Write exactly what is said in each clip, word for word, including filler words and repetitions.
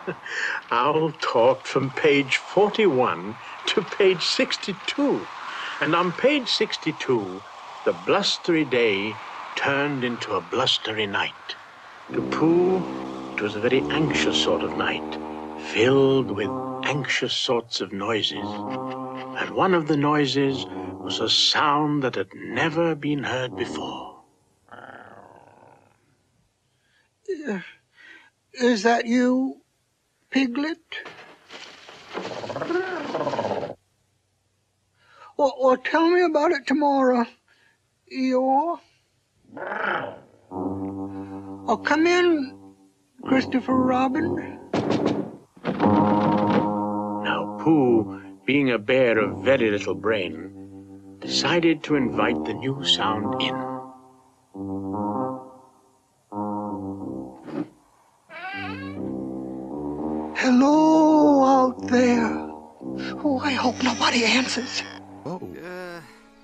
Owl talked from page forty-one to page sixty-two. And on page sixty-two, the blustery day turned into a blustery night. To Pooh, it was a very anxious sort of night, filled with anxious sorts of noises. And one of the noises was a sound that had never been heard before. Uh, is that you, Piglet? Or, or tell me about it tomorrow, Eeyore. Oh, come in, Christopher Robin. Now, Pooh, being a bear of very little brain, decided to invite the new sound in. Hello out there. Oh, I hope nobody answers. Oh. Uh,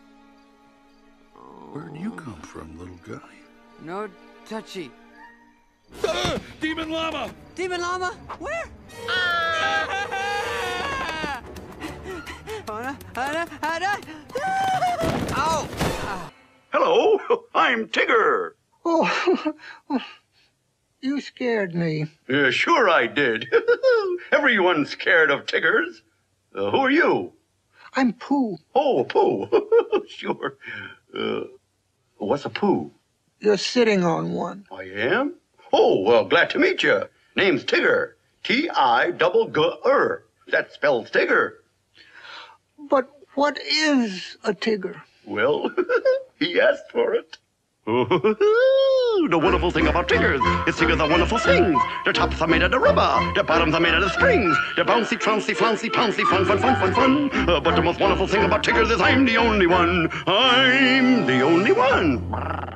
Where'd you come from, little guy? no touchy. Ah, Demon Llama! Demon Llama? Where? Ah! Hana, Hana, Hana. Ow! Hello, I'm Tigger. Oh, you scared me. Uh, sure I did. Everyone's scared of Tiggers. Uh, who are you? I'm Pooh. Oh, Pooh. Sure. Uh, what's a Pooh? You're sitting on one. I am? Oh, well, glad to meet you. Name's Tigger. T I double G R. That spells Tigger. But what is a Tigger? Well, he asked for it. The wonderful thing about Tiggers is Tiggers are wonderful things. Their tops are made out of rubber, their bottoms are made out of springs. They're bouncy, trouncy, flouncy, pouncy, fun, fun, fun, fun, fun. Uh, but the most wonderful thing about Tiggers is I'm the only one. I'm the only one.